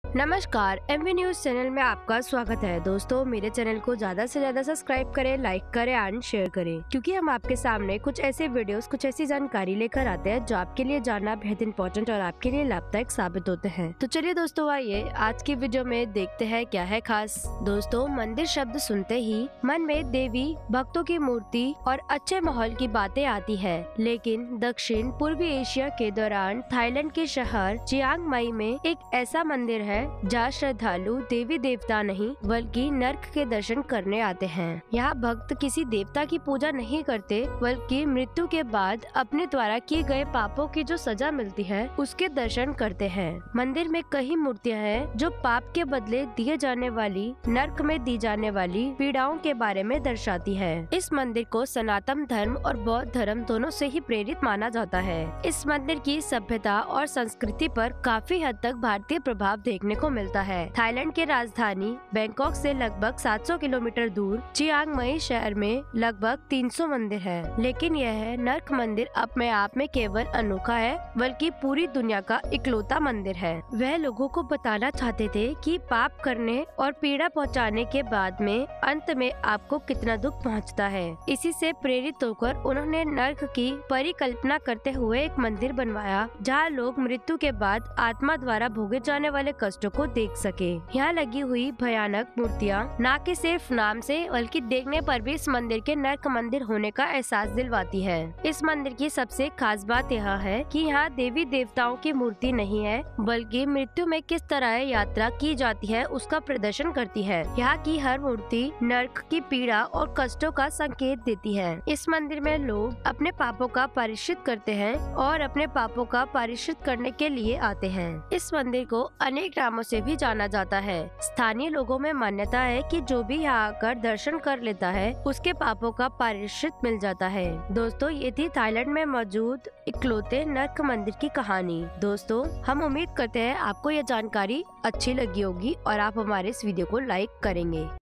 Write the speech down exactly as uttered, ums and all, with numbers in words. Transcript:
नमस्कार, MV news channel में आपका स्वागत है। दोस्तों, मेरे चैनल को ज्यादा से ज्यादा सब्सक्राइब करें, लाइक करें एंड शेयर करें, क्योंकि हम आपके सामने कुछ ऐसे वीडियोस, कुछ ऐसी जानकारी लेकर आते हैं जो आपके लिए जानना बेहद इंपॉर्टेंट और आपके लिए लाभदायक साबित होते हैं। तो चलिए दोस्तों, आइए आज की वीडियो में देखते हैं क्या है खास। दोस्तों, मंदिर शब्द सुनते ही मन में देवी, भक्तों की मूर्ति और अच्छे माहौल की बातें आती है। लेकिन दक्षिण पूर्वी एशिया के दौरान थाईलैंड के शहर चियांग माई में एक ऐसा मंदिर है जहाँ श्रद्धालु देवी देवता नहीं बल्कि नर्क के दर्शन करने आते हैं। यहाँ भक्त किसी देवता की पूजा नहीं करते बल्कि मृत्यु के बाद अपने द्वारा किए गए पापों की जो सजा मिलती है उसके दर्शन करते हैं। मंदिर में कई मूर्तियाँ हैं जो पाप के बदले दिए जाने वाली, नर्क में दी जाने वाली पीड़ाओं के बारे में दर्शाती है। इस मंदिर को सनातन धर्म और बौद्ध धर्म दोनों से ही प्रेरित माना जाता है। इस मंदिर की सभ्यता और संस्कृति पर काफी हद तक भारतीय प्रभाव देखने को मिलता है। थाईलैंड के राजधानी बैंकॉक से लगभग सात सौ किलोमीटर दूर चियांग माई शहर में लगभग तीन सौ मंदिर है। लेकिन यह नर्क मंदिर अपने आप में केवल अनोखा है बल्कि पूरी दुनिया का इकलौता मंदिर है। वह लोगों को बताना चाहते थे कि पाप करने और पीड़ा पहुंचाने के बाद में अंत में आपको कितना दुख पहुंचता है। इसी से प्रेरित होकर उन्होंने नर्क की परिकल्पना करते हुए एक मंदिर बनवाया जहाँ लोग मृत्यु के बाद आत्मा द्वारा भोगे जाने वाले कष्टों को देख सके। यहाँ लगी हुई भयानक मूर्तियाँ न कि सिर्फ नाम से बल्कि देखने पर भी इस मंदिर के नर्क मंदिर होने का एहसास दिलवाती है। इस मंदिर की सबसे खास बात यह है कि यहाँ देवी देवताओं की मूर्ति नहीं है बल्कि मृत्यु में किस तरह यात्रा की जाती है उसका प्रदर्शन करती है। यहाँ की हर मूर्ति नर्क की पीड़ा और कष्टों का संकेत देती है। इस मंदिर में लोग अपने पापों का प्रायश्चित करते हैं और अपने पापों का प्रायश्चित करने के लिए आते हैं। इस मंदिर को अनेक नामों से भी जाना जाता है। स्थानीय लोगों में मान्यता है कि जो भी यहाँ आकर दर्शन कर लेता है उसके पापों का प्रायश्चित मिल जाता है। दोस्तों, ये थी थाईलैंड में मौजूद इकलौते नर्क मंदिर की कहानी। दोस्तों, हम उम्मीद करते हैं आपको यह जानकारी अच्छी लगी होगी और आप हमारे इस वीडियो को लाइक करेंगे।